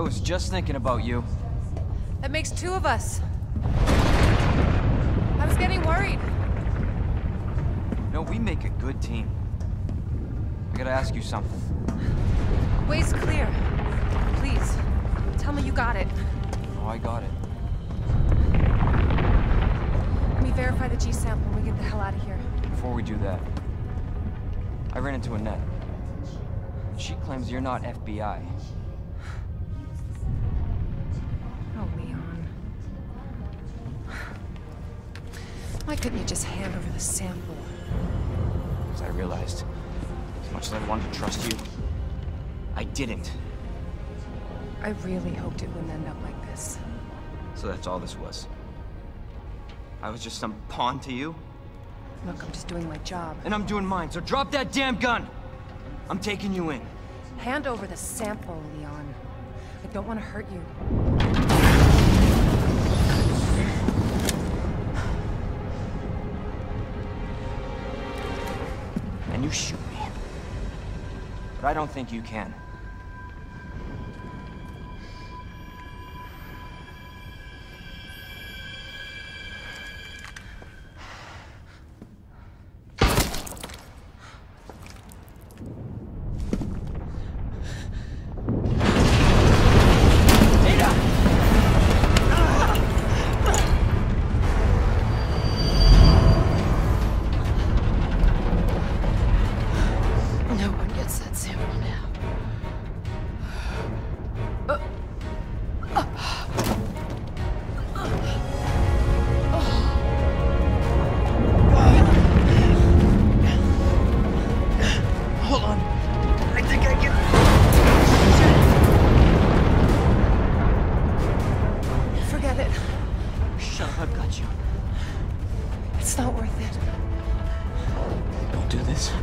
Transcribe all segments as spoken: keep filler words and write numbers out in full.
was just thinking about you. That makes two of us. I was getting worried. No, we make a good team. I gotta ask you something. Way's clear. Please, tell me you got it. Oh, I got it. Let me verify the G sample and we get the hell out of here. Before we do that, I ran into Annette. She claims you're not F B I. Oh, Leon. Why couldn't you just hand over the sample? As I realized, as much as I wanted to trust you, I didn't. I really hoped it wouldn't end up like this. So that's all this was. I was just some pawn to you? Look, I'm just doing my job. And I'm doing mine, so drop that damn gun! I'm taking you in. Hand over the sample, Leon. I don't want to hurt you. And you shoot me. But I don't think you can. No one gets that sample now. Hold on. I think I can... Forget it. Shut up, I've got you. It's not worth it. Don't do this.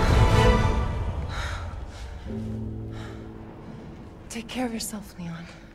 Take care of yourself, Leon.